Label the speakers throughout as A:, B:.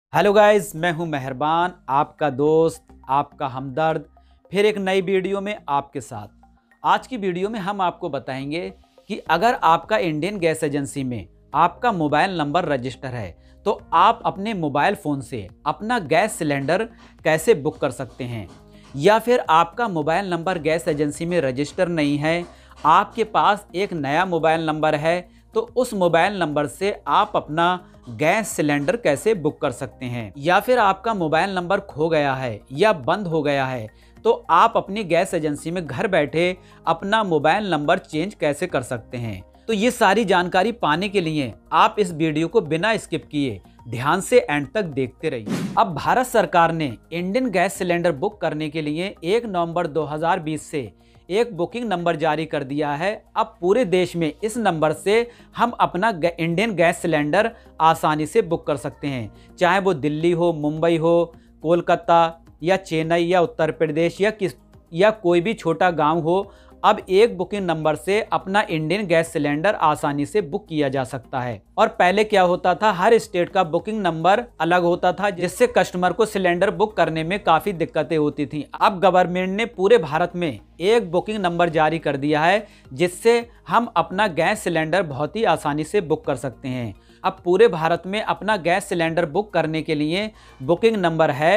A: Hello guys, मैं हूं मेहरबान, आपका दोस्त, आपका हमदर्द, फिर एक नई वीडियो में आपके साथ। आज की वीडियो में हम आपको बताएंगे कि अगर आपका इंडियन गैस एजेंसी में आपका मोबाइल नंबर रजिस्टर है तो आप अपने मोबाइल फ़ोन से अपना गैस सिलेंडर कैसे बुक कर सकते हैं, या फिर आपका मोबाइल नंबर गैस एजेंसी में रजिस्टर नहीं है, आपके पास एक नया मोबाइल नंबर है, तो उस मोबाइल नंबर से आप अपना गैस सिलेंडर कैसे बुक कर सकते हैं। या फिर आपका मोबाइल नंबर खो गया है या बंद हो गया है तो आप अपनी गैस एजेंसी में घर बैठे अपना मोबाइल नंबर चेंज कैसे कर सकते हैं। तो ये सारी जानकारी पाने के लिए आप इस वीडियो को बिना स्किप किए ध्यान से एंड तक देखते रहिए। अब भारत सरकार ने इंडियन गैस सिलेंडर बुक करने के लिए 1 नवंबर 2020 से एक बुकिंग नंबर जारी कर दिया है। अब पूरे देश में इस नंबर से हम अपना इंडियन गैस सिलेंडर आसानी से बुक कर सकते हैं, चाहे वो दिल्ली हो, मुंबई हो, कोलकाता या चेन्नई या उत्तर प्रदेश या कोई भी छोटा गांव हो। अब एक बुकिंग नंबर से अपना इंडियन गैस सिलेंडर आसानी से बुक किया जा सकता है। और पहले क्या होता था, हर स्टेट का बुकिंग नंबर अलग होता था, जिससे कस्टमर को सिलेंडर बुक करने में काफ़ी दिक्कतें होती थीं। अब गवर्नमेंट ने पूरे भारत में एक बुकिंग नंबर जारी कर दिया है, जिससे हम अपना गैस सिलेंडर बहुत ही आसानी से बुक कर सकते हैं। अब पूरे भारत में अपना गैस सिलेंडर बुक करने के लिए बुकिंग नंबर है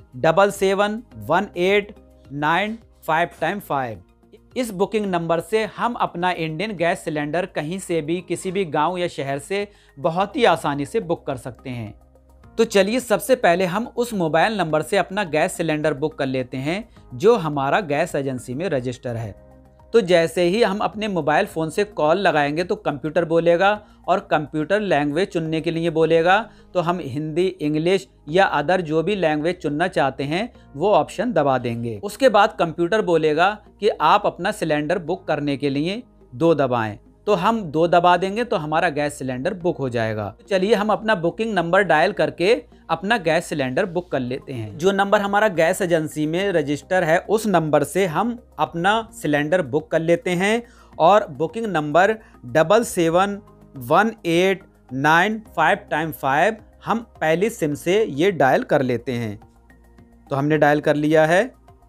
A: 771895 इस बुकिंग नंबर से हम अपना इंडियन गैस सिलेंडर कहीं से भी, किसी भी गांव या शहर से बहुत ही आसानी से बुक कर सकते हैं। तो चलिए सबसे पहले हम उस मोबाइल नंबर से अपना गैस सिलेंडर बुक कर लेते हैं जो हमारा गैस एजेंसी में रजिस्टर है। तो जैसे ही हम अपने मोबाइल फ़ोन से कॉल लगाएंगे तो कंप्यूटर बोलेगा और कंप्यूटर लैंग्वेज चुनने के लिए बोलेगा, तो हम हिंदी, इंग्लिश या अदर जो भी लैंग्वेज चुनना चाहते हैं वो ऑप्शन दबा देंगे। उसके बाद कंप्यूटर बोलेगा कि आप अपना सिलेंडर बुक करने के लिए 2 दबाएं, तो हम 2 दबा देंगे तो हमारा गैस सिलेंडर बुक हो जाएगा। तो चलिए हम अपना बुकिंग नंबर डायल करके अपना गैस सिलेंडर बुक कर लेते हैं। जो नंबर हमारा गैस एजेंसी में रजिस्टर है उस नंबर से हम अपना सिलेंडर बुक कर लेते हैं और बुकिंग नंबर 771895 हम पहली सिम से ये डायल कर लेते हैं। तो हमने डायल कर लिया है।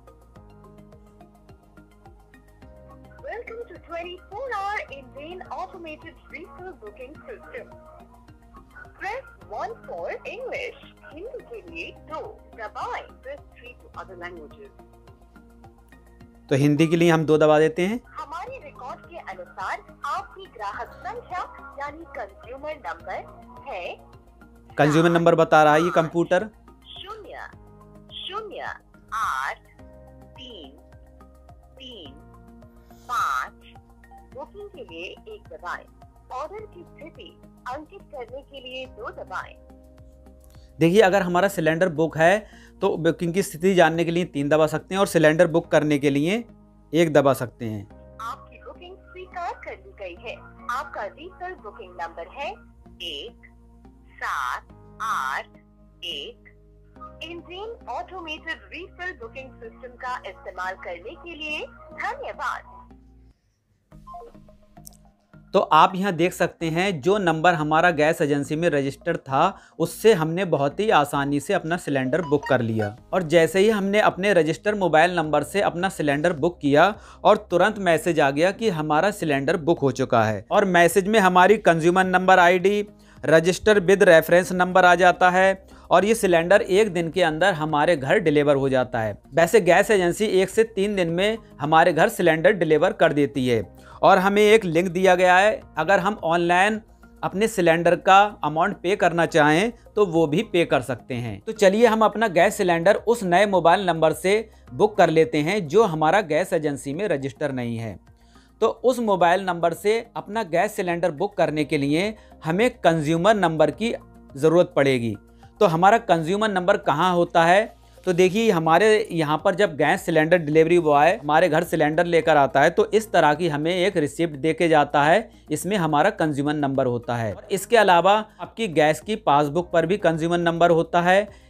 B: Welcome to 24-hour Indian automated refill booking system. Press 1 for English. Hindi के लिए 2 दबाएं। Press 3 to other languages.
A: तो हिंदी के लिए हम 2 दबा देते हैं।
B: हमारे रिकॉर्ड के अनुसार आपकी ग्राहक संख्या यानी कंज्यूमर नंबर है,
A: कंज्यूमर नंबर बता रहा है ये कंप्यूटर
B: 008335। बुकिंग के लिए 1 दबाएं। ऑर्डर की स्थिति अंकित करने के लिए 2 दबाएं।
A: देखिए, अगर हमारा सिलेंडर बुक है तो बुकिंग की स्थिति जानने के लिए 3 दबा सकते हैं और सिलेंडर बुक करने के लिए 1 दबा सकते हैं।
B: आपकी बुकिंग स्वीकार कर ली गई है। आपका रीफिल बुकिंग नंबर है 1781। Indian automated refill booking system का इस्तेमाल करने के लिए धन्यवाद।
A: तो आप यहाँ देख सकते हैं जो नंबर हमारा गैस एजेंसी में रजिस्टर्ड था उससे हमने बहुत ही आसानी से अपना सिलेंडर बुक कर लिया। और जैसे ही हमने अपने रजिस्टर मोबाइल नंबर से अपना सिलेंडर बुक किया और तुरंत मैसेज आ गया कि हमारा सिलेंडर बुक हो चुका है। और मैसेज में हमारी consumer number ID, register with reference number आ जाता है और ये सिलेंडर 1 दिन के अंदर हमारे घर डिलीवर हो जाता है। वैसे गैस एजेंसी 1 से 3 दिन में हमारे घर सिलेंडर डिलीवर कर देती है। और हमें एक लिंक दिया गया है, अगर हम ऑनलाइन अपने सिलेंडर का अमाउंट पे करना चाहें तो वो भी पे कर सकते हैं। तो चलिए हम अपना गैस सिलेंडर उस नए मोबाइल नंबर से बुक कर लेते हैं जो हमारा गैस एजेंसी में रजिस्टर नहीं है। तो उस मोबाइल नंबर से अपना गैस सिलेंडर बुक करने के लिए हमें कंज्यूमर नंबर की ज़रूरत पड़ेगी। तो हमारा कंज्यूमर नंबर कहाँ होता है, तो देखिए हमारे यहाँ पर जब गैस सिलेंडर डिलीवरी बॉय हमारे घर सिलेंडर लेकर आता है तो इस तरह की हमें एक रिसिप्ट दे के जाता है, इसमें हमारा कंज्यूमर नंबर होता है। और इसके अलावा आपकी गैस की पासबुक पर भी कंज्यूमर नंबर होता है,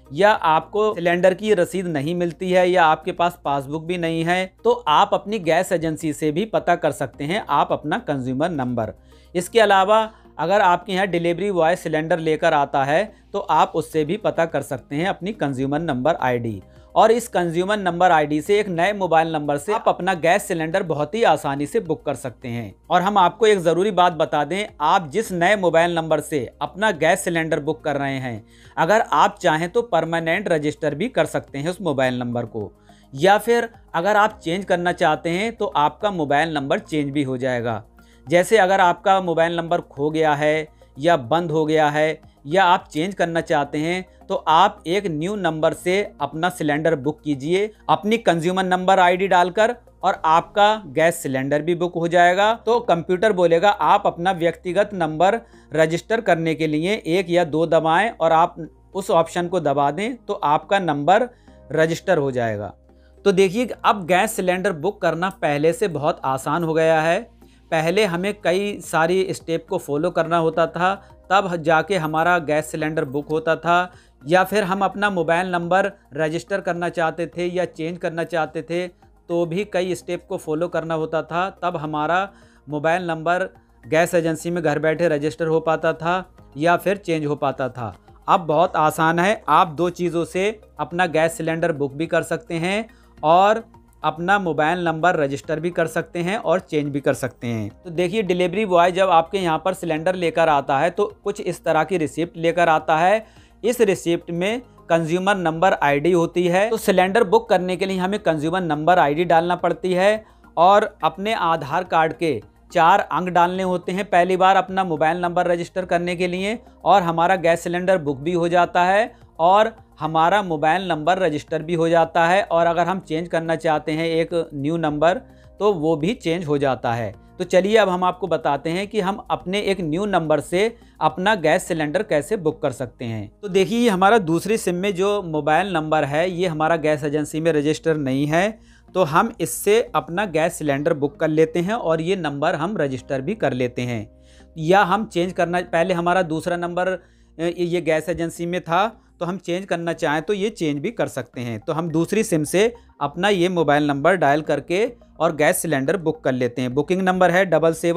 A: या आपको सिलेंडर की रसीद नहीं मिलती है या आपके पास पासबुक भी नहीं है, तो आप अपनी गैस एजेंसी से भी पता कर सकते हैं आप अपना कंज्यूमर नंबर। इसके अलावा अगर आपके यहाँ डिलीवरी बॉय सिलेंडर लेकर आता है तो आप उससे भी पता कर सकते हैं अपनी कंज्यूमर नंबर आईडी। और इस कंज्यूमर नंबर आईडी से एक नए मोबाइल नंबर से आप अपना गैस सिलेंडर बहुत ही आसानी से बुक कर सकते हैं। और हम आपको एक ज़रूरी बात बता दें, आप जिस नए मोबाइल नंबर से अपना गैस सिलेंडर बुक कर रहे हैं, अगर आप चाहें तो परमानेंट रजिस्टर भी कर सकते हैं उस मोबाइल नंबर को, या फिर अगर आप चेंज करना चाहते हैं तो आपका मोबाइल नंबर चेंज भी हो जाएगा। जैसे अगर आपका मोबाइल नंबर खो गया है या बंद हो गया है या आप चेंज करना चाहते हैं, तो आप एक न्यू नंबर से अपना सिलेंडर बुक कीजिए अपनी कंज्यूमर नंबर आईडी डालकर, और आपका गैस सिलेंडर भी बुक हो जाएगा। तो कंप्यूटर बोलेगा आप अपना व्यक्तिगत नंबर रजिस्टर करने के लिए 1 या 2 दबाएं और आप उस ऑप्शन को दबा दें तो आपका नंबर रजिस्टर हो जाएगा। तो देखिए, अब गैस सिलेंडर बुक करना पहले से बहुत आसान हो गया है। पहले हमें कई सारी स्टेप को फॉलो करना होता था, तब जाके हमारा गैस सिलेंडर बुक होता था, या फिर हम अपना मोबाइल नंबर रजिस्टर करना चाहते थे या चेंज करना चाहते थे तो भी कई स्टेप को फॉलो करना होता था, तब हमारा मोबाइल नंबर गैस एजेंसी में घर बैठे रजिस्टर हो पाता था या फिर चेंज हो पाता था। अब बहुत आसान है, आप 2 चीज़ों से अपना गैस सिलेंडर बुक भी कर सकते हैं और अपना मोबाइल नंबर रजिस्टर भी कर सकते हैं और चेंज भी कर सकते हैं। तो देखिए, डिलीवरी बॉय जब आपके यहाँ पर सिलेंडर लेकर आता है तो कुछ इस तरह की रिसिप्ट लेकर आता है। इस रिसिप्ट में कंज्यूमर नंबर आईडी होती है। तो सिलेंडर बुक करने के लिए हमें कंज्यूमर नंबर आईडी डालना पड़ती है और अपने आधार कार्ड के 4 अंक डालने होते हैं पहली बार अपना मोबाइल नंबर रजिस्टर करने के लिए, और हमारा गैस सिलेंडर बुक भी हो जाता है और हमारा मोबाइल नंबर रजिस्टर भी हो जाता है। और अगर हम चेंज करना चाहते हैं एक न्यू नंबर तो वो भी चेंज हो जाता है। तो चलिए अब हम आपको बताते हैं कि हम अपने एक न्यू नंबर से अपना गैस सिलेंडर कैसे बुक कर सकते हैं। तो देखिए, ये हमारा दूसरी सिम में जो मोबाइल नंबर है ये हमारा गैस एजेंसी में रजिस्टर नहीं है, तो हम इससे अपना गैस सिलेंडर बुक कर लेते हैं और ये नंबर हम रजिस्टर भी कर लेते हैं। या हम चेंज करना, पहले हमारा दूसरा नंबर ये गैस एजेंसी में था तो हम चेंज करना चाहें तो ये चेंज भी कर सकते हैं। तो हम दूसरी सिम से अपना ये मोबाइल नंबर डायल करके और गैस सिलेंडर बुक कर लेते हैं। बुकिंग नंबर है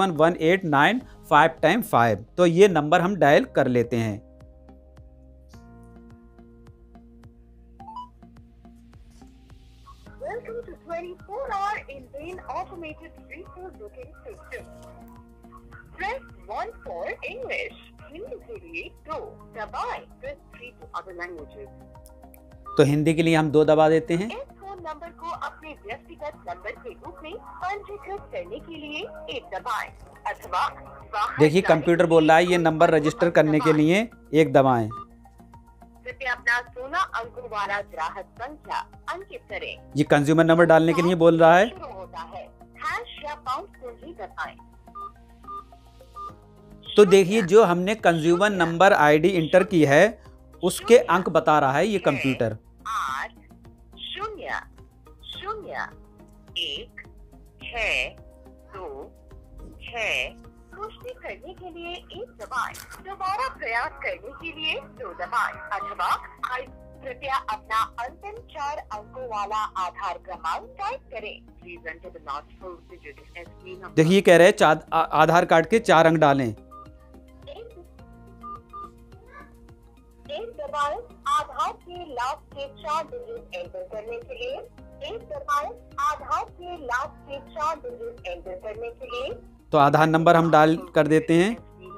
A: 771895 तो ये नंबर हम डायल कर लेते हैं।
B: Welcome to 24-hour Indian automated refill booking system. Press 1 for English. Hindi के लिए 2 दबाएं। Press 3 to other languages.
A: तो हिंदी के लिए हम 2 दबा देते हैं।
B: इस फोन नंबर को अपने व्यक्तिगत नंबर के रूप में पंजीकृत करने के लिए 1 दबाएं अथवा
A: देखिए, कंप्यूटर बोल रहा है ये नंबर रजिस्टर करने के लिए 1 दबाएं।
B: कृपया अपना 16 अंकों वाला ग्राहक संख्या अंकित करें।
A: ये कंज्यूमर नंबर डालने के लिए बोल रहा है।
B: शुरू होता है हैश या पाउंड कुंजी दबाएं।
A: तो देखिए, जो हमने कंज्यूमर नंबर आईडी इंटर की है उसके अंक बता रहा है ये कंप्यूटर।
B: 8 0 0 1 6 2 6। पुष्टि करने के लिए 1 दबाएं। दोबारा प्रयास करने के लिए 2 दबाएं अथवा कृपया अपना अंतिम 4 अंकों वाला आधार क्रमांक टाइप करें। Please enter the last 4 digit SB number.
A: देखिए, कह रहे हैं आधार कार्ड के 4 अंक डालें।
B: 1 दबाएं। आधार के लास्ट के 4 डिजिट एंटर करने के लिए 1 दबाएं। आधार के लास्ट के 4 डिजिट एंटर करने के लिए
A: तो आधार नंबर हम डाल कर देते हैं।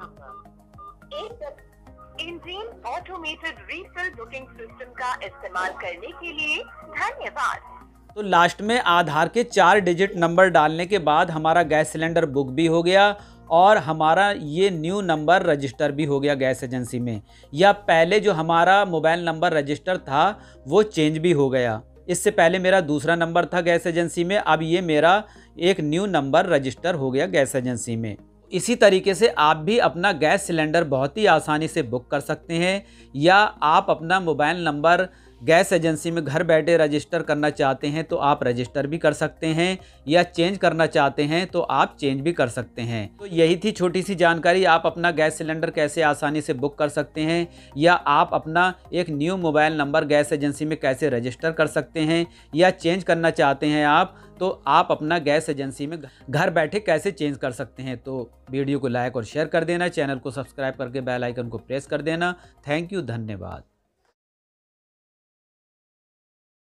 B: Indian automated refill booking system का इस्तेमाल करने के लिए धन्यवाद।
A: तो लास्ट में आधार के 4 डिजिट नंबर डालने के बाद हमारा गैस सिलेंडर बुक भी हो गया और हमारा ये न्यू नंबर रजिस्टर भी हो गया गैस एजेंसी में, या पहले जो हमारा मोबाइल नंबर रजिस्टर था वो चेंज भी हो गया। इससे पहले मेरा दूसरा नंबर था गैस एजेंसी में, अब ये मेरा एक न्यू नंबर रजिस्टर हो गया गैस एजेंसी में। इसी तरीके से आप भी अपना गैस सिलेंडर बहुत ही आसानी से बुक कर सकते हैं, या आप अपना मोबाइल नंबर गैस एजेंसी में घर बैठे रजिस्टर करना चाहते हैं तो आप रजिस्टर भी कर सकते हैं, या चेंज करना चाहते हैं तो आप चेंज भी कर सकते हैं। तो यही थी छोटी सी जानकारी, आप अपना गैस सिलेंडर कैसे आसानी से बुक कर सकते हैं, या आप अपना एक new mobile number gas agency में कैसे रजिस्टर कर सकते हैं, या चेंज करना चाहते हैं आप तो आप अपना गैस एजेंसी में घर बैठे कैसे चेंज कर सकते हैं। तो वीडियो को लाइक और शेयर कर देना, चैनल को सब्सक्राइब करके बेल आइकन को प्रेस कर देना। थैंक यू, धन्यवाद।